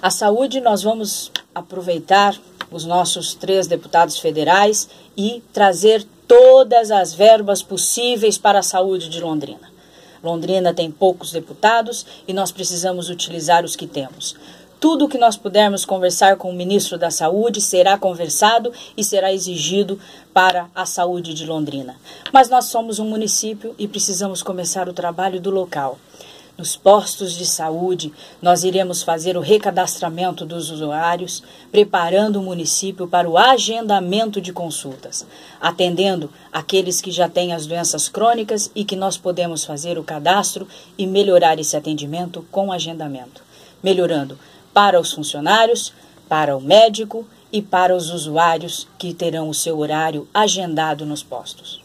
A saúde, nós vamos aproveitar os nossos 3 deputados federais e trazer todas as verbas possíveis para a saúde de Londrina. Londrina tem poucos deputados e nós precisamos utilizar os que temos. Tudo o que nós pudermos conversar com o ministro da Saúde será conversado e será exigido para a saúde de Londrina. Mas nós somos um município e precisamos começar o trabalho do local. Nos postos de saúde, nós iremos fazer o recadastramento dos usuários, preparando o município para o agendamento de consultas, atendendo aqueles que já têm as doenças crônicas e que nós podemos fazer o cadastro e melhorar esse atendimento com agendamento, melhorando para os funcionários, para o médico e para os usuários que terão o seu horário agendado nos postos.